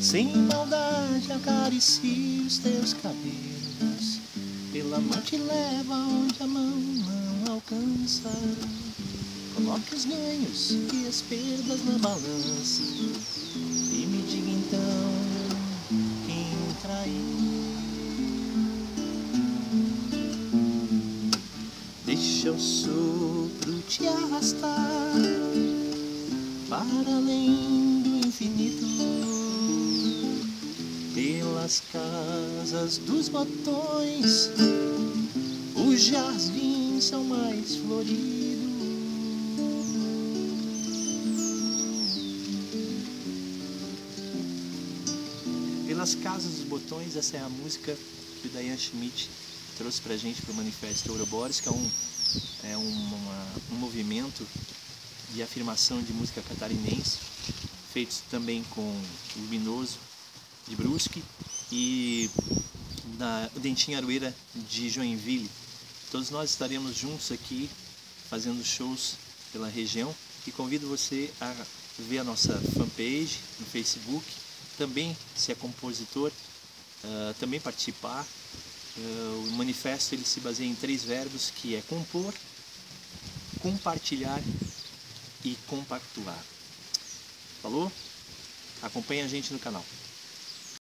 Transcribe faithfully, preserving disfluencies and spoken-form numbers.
sem maldade acaricie os teus cabelos, pela mão te leva onde a mão não alcança. Coloque os ganhos e as perdas na balança e me diga então quem traiu. Deixa o sopro te arrastar para além do infinito, pelas casas dos botões, os jardins são mais floridos. Pelas casas dos botões, essa é a música que o Dayan Schmidt trouxe pra gente pro Manifesto Ouroboros, que é um, é uma, um movimento de afirmação de música catarinense, feito também com o Luminoso de Brusque e da Dentinho Aroeira de Joinville. Todos nós estaremos juntos aqui fazendo shows pela região e convido você a ver a nossa fanpage no Facebook, também se é compositor, uh, também participar. Uh, o manifesto ele se baseia em três verbos, que é compor, compartilhar e compactuar. Falou? Acompanhe a gente no canal.